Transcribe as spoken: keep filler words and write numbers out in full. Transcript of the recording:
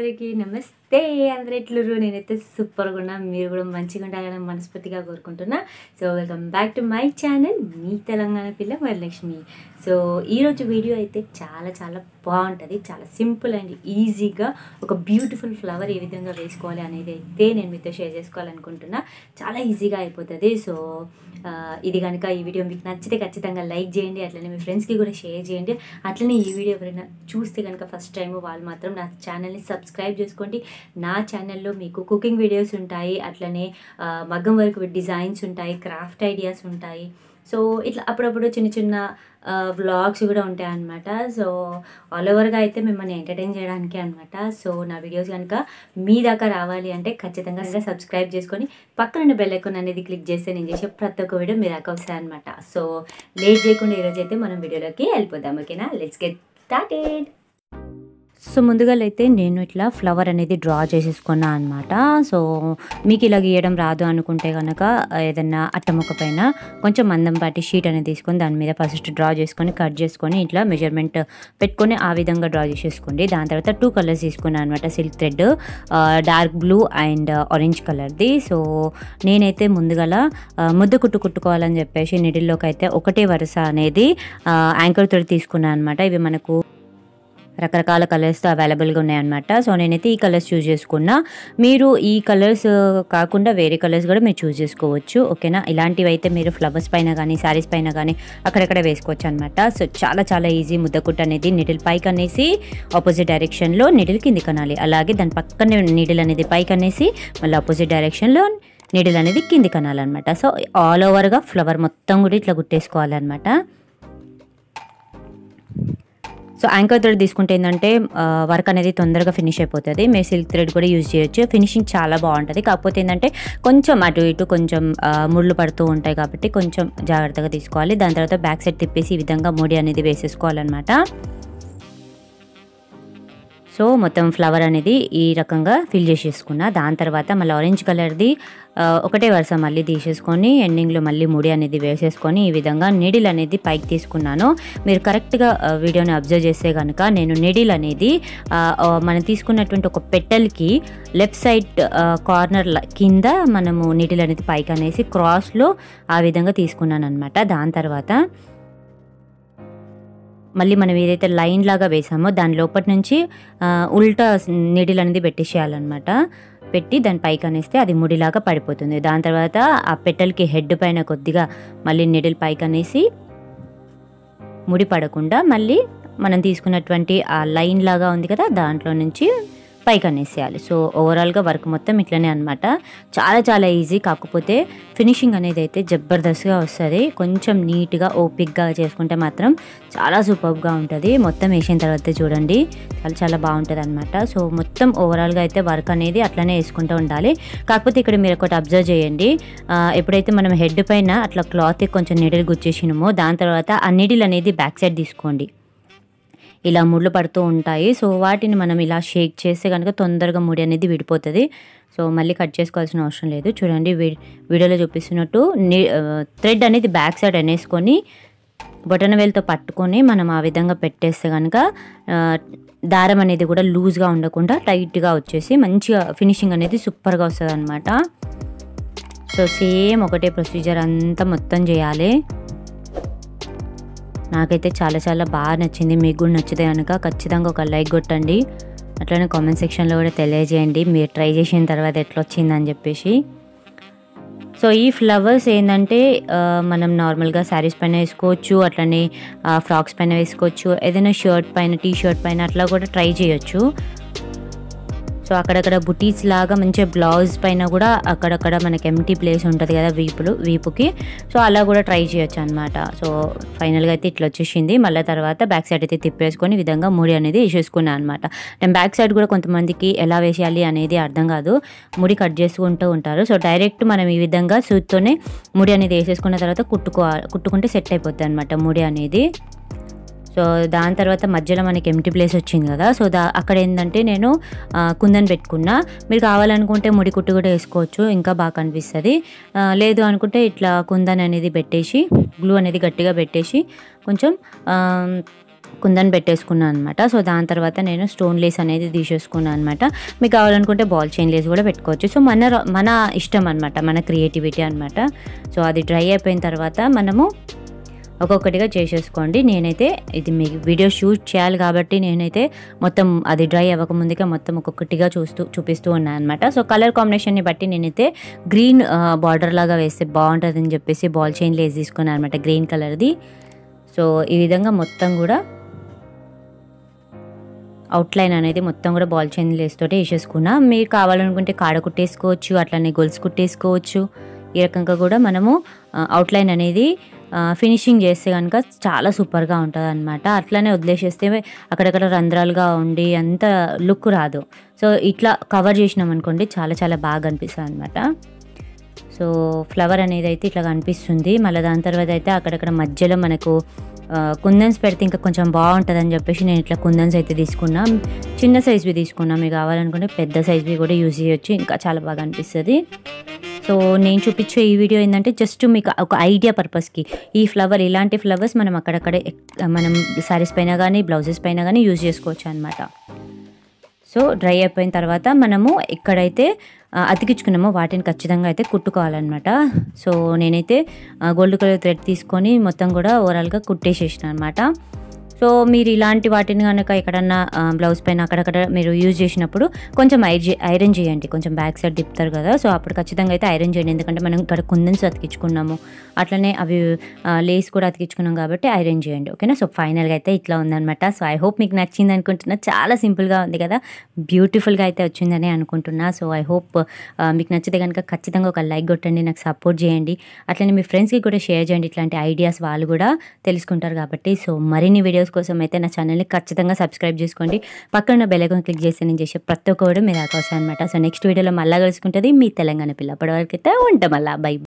అందరికీ నమస్తే. అందరూ ఎట్లుర్రు? నేనైతే సూపర్గా ఉన్నా, మీరు కూడా మంచిగా ఉండాలని మనస్ఫూర్తిగా కోరుకుంటున్నా. So welcome back to my channel, మీ తెలంగాణ పిల్ల వరలక్ష్మి. సో ఈరోజు వీడియో అయితే చాలా చాలా బాగుంటుంది. చాలా సింపుల్ అండ్ ఈజీగా ఒక బ్యూటిఫుల్ ఫ్లవర్ ఏ విధంగా వేసుకోవాలి అనేది అయితే నేను మీతో షేర్ చేసుకోవాలనుకుంటున్నా. చాలా ఈజీగా అయిపోతుంది. సో ఇది కనుక ఈ వీడియో మీకు నచ్చితే ఖచ్చితంగా లైక్ చేయండి, అట్లనే మీ ఫ్రెండ్స్కి కూడా షేర్ చేయండి. అట్లనే ఈ వీడియో ఎవరైనా చూస్తే కనుక ఫస్ట్ టైం వాళ్ళు మాత్రం నా ఛానల్ని సబ్స్క్రైబ్ చేసుకోండి. నా ఛానల్లో మీకు కుకింగ్ వీడియోస్ ఉంటాయి, అట్లనే మగ్గం వర్క్ డిజైన్స్ ఉంటాయి, క్రాఫ్ట్ ఐడియాస్ ఉంటాయి. సో ఇట్లా అప్పుడప్పుడు చిన్న చిన్న వ్లాగ్స్ కూడా ఉంటాయి అన్నమాట. సో ఆల్ ఓవర్గా అయితే మిమ్మల్ని ఎంటర్టైన్ చేయడానికి అనమాట. సో నా వీడియోస్ కనుక మీ దాకా రావాలి అంటే ఖచ్చితంగా సబ్స్క్రైబ్ చేసుకొని పక్కన బెల్ ఐకాన్ అనేది క్లిక్ చేస్తే నేను చేసే ప్రతి ఒక్క వీడియో మీ దాకా వస్తాయి అనమాట. సో లేట్ చేయకుండా ఈరోజు అయితే మనం వీడియోలోకి వెళ్ళిపోదాం. ఓకేనా, లెట్స్ గెట్ స్టార్టెడ్. సో ముందుగా అయితే నేను ఇట్లా ఫ్లవర్ అనేది డ్రా చేసేసుకున్నా అనమాట. సో మీకు ఇలా గీయడం రాదు అనుకుంటే కనుక ఏదన్నా అట్టముక్క పైన కొంచెం మందంపాటి షీట్ అనేది తీసుకొని దాని మీద ఫస్ట్ డ్రా చేసుకొని కట్ చేసుకొని ఇట్లా మెజర్మెంట్ పెట్టుకొని ఆ విధంగా డ్రా చేసేసుకోండి. దాని తర్వాత టూ కలర్స్ తీసుకున్నాను అనమాట, silk thread dark blue and orange కలర్ది. సో నేనైతే ముందుగా ముద్ద కుట్టు కుట్టుకోవాలని చెప్పేసి నిడిల్లోకి అయితే ఒకటే వరుస అనేది యాంకర్ తోటి తీసుకున్నాను అనమాట. ఇవి మనకు రకరకాల కలర్స్తో అవైలబుల్గా ఉన్నాయన్నమాట. సో నేనైతే ఈ కలర్స్ చూస్ చేసుకున్నా. మీరు ఈ కలర్స్ కాకుండా వేరే కలర్స్ కూడా మీరు చూస్ చేసుకోవచ్చు. ఓకేనా, ఇలాంటివి అయితే మీరు ఫ్లవర్స్ పైన కానీ శారీస్ పైన కానీ అక్కడక్కడ వేసుకోవచ్చు అనమాట. సో చాలా చాలా ఈజీ. ముద్దకుట్టు అనేది నిడిల్ పైకి అనేసి ఆపోజిట్ డైరెక్షన్లో నిడిల్ కింది కనాలి, అలాగే దాని పక్కనే నిడిల్ అనేది పైకి అనేసి మళ్ళీ ఆపోజిట్ డైరెక్షన్లో నిడిల్ అనేది కింది కనాలన్నమాట. సో ఆల్ ఓవర్గా ఫ్లవర్ మొత్తం కూడా ఇట్లా గుట్టేసుకోవాలన్నమాట. సో యాంకర్ థ్రెడ్ తీసుకుంటే ఏంటంటే వర్క్ అనేది తొందరగా ఫినిష్ అయిపోతుంది. మీరు సిల్క్ థ్రెడ్ కూడా యూజ్ చేయొచ్చు, ఫినిషింగ్ చాలా బాగుంటుంది. కాకపోతే ఏంటంటే కొంచెం అటు ఇటు కొంచెం ముళ్ళు పడుతూ ఉంటాయి కాబట్టి కొంచెం జాగ్రత్తగా తీసుకోవాలి. దాని తర్వాత బ్యాక్ సైడ్ తిప్పేసి ఈ విధంగా ముడి అనేది వేసేసుకోవాలన్నమాట. సో మొత్తం ఫ్లవర్ అనేది ఈ రకంగా ఫిల్ చేసేసుకున్నా. దాని తర్వాత మళ్ళీ ఆరెంజ్ కలర్ది ఒకటే వరుస మళ్ళీ తీసేసుకొని ఎండింగ్లో మళ్ళీ ముడి అనేది వేసేసుకొని ఈ విధంగా నీడిల్ అనేది పైకి తీసుకున్నాను. మీరు కరెక్ట్గా వీడియోని అబ్జర్వ్ చేస్తే కనుక నేను నీడిల్ అనేది మనం తీసుకున్నటువంటి ఒక పెటల్కి లెఫ్ట్ సైడ్ కార్నర్ కింద మనము నీడిల్ అనేది పైకి అనేసి క్రాస్లో ఆ విధంగా తీసుకున్నాను అనమాట. దాని తర్వాత మళ్ళీ మనం ఏదైతే లైన్ లాగా వేసామో దాని లోపటి నుంచి ఉల్టా నీడిల్ అనేది పెట్టేసేయాలన్నమాట. పెట్టి దాని పైకి అనేస్తే అది ముడిలాగా పడిపోతుంది. దాని తర్వాత ఆ పెటల్కి హెడ్ పైన కొద్దిగా మళ్ళీ నీడిల్ పైకి అనేసి ముడి పడకుండా మళ్ళీ మనం తీసుకున్నటువంటి ఆ లైన్ లాగా ఉంది కదా దాంట్లో నుంచి పైకి అనేసేయాలి. సో ఓవరాల్గా వర్క్ మొత్తం ఇట్లనే అనమాట. చాలా చాలా ఈజీ. కాకపోతే ఫినిషింగ్ అనేది అయితే జబర్దస్త్గా వస్తుంది. కొంచెం నీట్గా ఓపిక్గా చేసుకుంటే మాత్రం చాలా సూపర్గా ఉంటుంది. మొత్తం వేసిన తర్వాత చూడండి చాలా చాలా బాగుంటుంది అనమాట. సో మొత్తం ఓవరాల్గా అయితే వర్క్ అనేది అట్లనే వేసుకుంటూ ఉండాలి. కాకపోతే ఇక్కడ మీరు ఒకటి అబ్జర్వ్ చేయండి, ఎప్పుడైతే మనం హెడ్ పైన అట్లా క్లాత్ కొంచెం నీడిల్ గుచ్చేసినామో దాని తర్వాత ఆ నీడిల్ అనేది బ్యాక్ సైడ్ తీసుకోండి. ఇలా ముళ్ళు పడుతూ ఉంటాయి. సో వాటిని మనం ఇలా షేక్ చేస్తే కనుక తొందరగా ముడి అనేది విడిపోతుంది. సో మళ్ళీ కట్ చేసుకోవాల్సిన అవసరం లేదు. చూడండి వీడియోలో చూపిస్తున్నట్టు థ్రెడ్ అనేది బ్యాక్ సైడ్ అనేసుకొని బొటన వేలుతో పట్టుకొని మనం ఆ విధంగా పెట్టేస్తే కనుక దారం అనేది కూడా లూజ్గా ఉండకుండా టైట్గా వచ్చేసి మంచిగా ఫినిషింగ్ అనేది సూపర్గా వస్తుంది అనమాట. సో సేమ్ ఒకటే ప్రొసీజర్ అంతా మొత్తం చేయాలి. నాకైతే చాలా చాలా బాగా నచ్చింది. మీకు కూడా నచ్చితే కనుక ఖచ్చితంగా ఒక లైక్ కొట్టండి. అట్లనే కామెంట్ సెక్షన్లో కూడా తెలియజేయండి మీరు ట్రై చేసిన తర్వాత ఎట్లా వచ్చిందని చెప్పేసి. సో ఈ ఫ్లవర్స్ ఏంటంటే మనం నార్మల్గా శారీస్ పైన వేసుకోవచ్చు, అట్లనే ఫ్రాక్స్ పైన వేసుకోవచ్చు, ఏదైనా షర్ట్ పైన టీ షర్ట్ పైన అట్లా కూడా ట్రై చేయొచ్చు. సో అక్కడక్కడ బుటీస్ లాగా మంచిగా బ్లౌజ్ పైన కూడా అక్కడక్కడ మనకి ఎంటీ ప్లేస్ ఉంటుంది కదా వీపులు వీపుకి, సో అలా కూడా ట్రై చేయొచ్చు అనమాట. సో ఫైనల్గా అయితే ఇట్లా వచ్చేసింది. మళ్ళీ తర్వాత బ్యాక్ సైడ్ అయితే తిప్పేసుకొని ఈ విధంగా ముడి అనేది వేసేసుకున్నాను అనమాట. నేను బ్యాక్ సైడ్ కూడా కొంతమందికి ఎలా వేసేయాలి అనేది అర్థం కాదు, ముడి కట్ చేసుకుంటూ ఉంటారు. సో డైరెక్ట్ మనం ఈ విధంగా సూత్తోనే ముడి అనేది వేసేసుకున్న తర్వాత కుట్టుకో కుట్టుకుంటే సెట్ అయిపోతుంది అనమాట ముడి అనేది. సో దాని తర్వాత మధ్యలో మనకి ఎంటీ ప్లేస్ వచ్చింది కదా, సో దా అక్కడ ఏంటంటే నేను కుందన్ పెట్టుకున్నా. మీరు కావాలనుకుంటే ముడి కుట్టు కూడా వేసుకోవచ్చు, ఇంకా బాగా కనిపిస్తుంది. లేదు అనుకుంటే ఇట్లా కుందన్ అనేది పెట్టేసి గ్లూ అనేది గట్టిగా పెట్టేసి కొంచెం కుందన్ పెట్టేసుకున్నాను అనమాట. సో దాని తర్వాత నేను స్టోన్ లేస్ అనేది తీసేసుకున్నాను అనమాట. మీకు కావాలనుకుంటే బాల్ చైన్ లేస్ కూడా పెట్టుకోవచ్చు. సో మన మన ఇష్టం అనమాట, మన క్రియేటివిటీ అనమాట. సో అది డ్రై అయిపోయిన తర్వాత మనము ఒక్కొక్కటిగా చేసేసుకోండి. నేనైతే ఇది మీకు వీడియో షూట్ చేయాలి కాబట్టి నేనైతే మొత్తం అది డ్రై అవ్వకముందుగా మొత్తం ఒక్కొక్కటిగా చూస్తూ చూపిస్తూ ఉన్నాను అనమాట. సో కలర్ కాంబినేషన్ని బట్టి నేనైతే గ్రీన్ బార్డర్ లాగా వేస్తే బాగుంటుందని చెప్పేసి బాల్ చైన్ లేస్ తీసుకున్నాను అనమాట, గ్రీన్ కలర్ది. సో ఈ విధంగా మొత్తం కూడా అవుట్లైన్ అనేది మొత్తం కూడా బాల్ చైన్ లేస్ తోటి వేసేసుకున్నా. మీరు కావాలనుకుంటే కాడ కుట్టేసుకోవచ్చు, అట్లనే గొలుసు కుట్టేసుకోవచ్చు. ఈ రకంగా కూడా మనము అవుట్లైన్ అనేది ఫినిషింగ్ చేస్తే కనుక చాలా సూపర్గా ఉంటుంది అనమాట. అట్లనే వదిలేసేస్తే అక్కడక్కడ రంధ్రాలుగా ఉండి అంత లుక్ రాదు. సో ఇట్లా కవర్ చేసినాం అనుకోండి చాలా చాలా బాగా అనిపిస్తుంది అనమాట. సో ఫ్లవర్ అనేది అయితే ఇట్లా కనిపిస్తుంది. మళ్ళీ దాని తర్వాత అయితే అక్కడక్కడ మధ్యలో మనకు కుందన్స్ పెడితే ఇంకా కొంచెం బాగుంటుంది అని చెప్పేసి నేను ఇట్లా కుందన్స్ అయితే తీసుకున్నా. చిన్న సైజ్వి తీసుకున్నా, మీకు కావాలనుకుంటే పెద్ద సైజ్వి కూడా యూజ్ చేయొచ్చు, ఇంకా చాలా బాగా అనిపిస్తుంది. సో నేను చూపించే ఈ వీడియో ఏంటంటే జస్ట్ మీకు ఒక ఐడియా పర్పస్కి ఈ ఫ్లవర్, ఇలాంటి ఫ్లవర్స్ మనం అక్కడక్కడే మనం శారీస్ పైన కానీ బ్లౌజెస్ పైన కానీ యూజ్ చేసుకోవచ్చు అనమాట. సో డ్రై అయిపోయిన తర్వాత మనము ఎక్కడైతే అతికించుకున్నామో వాటిని ఖచ్చితంగా అయితే కుట్టుకోవాలన్నమాట. సో నేనైతే గోల్డ్ కలర్ థ్రెడ్ తీసుకొని మొత్తం కూడా ఓవరాల్గా కుట్టేసేసిన అనమాట. సో మీరు ఇలాంటి వాటిని కనుక ఎక్కడన్నా బ్లౌజ్ పైన అక్కడక్కడ మీరు యూజ్ చేసినప్పుడు కొంచెం ఐర్ ఐరన్ చేయండి, కొంచెం బ్యాక్ సైడ్ తిప్పుతారు కదా. సో అప్పుడు ఖచ్చితంగా అయితే ఐరన్ చేయండి, ఎందుకంటే మనం ఇక్కడ కుందన్స్ అతికించుకున్నాము, అట్లనే అవి లేస్ కూడా అతికించుకున్నాం కాబట్టి ఐరన్ చేయండి, ఓకేనా. సో ఫైనల్గా అయితే ఇట్లా ఉందనమాట. సో ఐ హోప్ మీకు నచ్చింది అనుకుంటున్నా. చాలా సింపుల్గా ఉంది కదా, బ్యూటిఫుల్గా అయితే వచ్చిందని అనుకుంటున్నా. సో ఐ హోప్ మీకు నచ్చితే కనుక ఖచ్చితంగా ఒక లైక్ కొట్టండి, నాకు సపోర్ట్ చేయండి. అట్లనే మీ ఫ్రెండ్స్కి కూడా షేర్ చేయండి, ఇట్లాంటి ఐడియాస్ వాళ్ళు కూడా తెలుసుకుంటారు కాబట్టి. సో మరిన్ని వీడియోస్ కోసం అయితే నా ఛానల్ని ఖచ్చితంగా సబ్స్క్రైబ్ చేసుకోండి. పక్కన బెల్ ఐకాన్ క్లిక్ చేసి నేను చేసే ప్రతి ఒక్క కూడా మీరు అవకాశం అనమాట. సో నెక్స్ట్ వీడియోలో మళ్ళీ కలుసుకుంటుంది మీ తెలంగాణ పిల్ల. అప్పటి వరకు అయితే ఉంటాం మళ్ళీ. బై.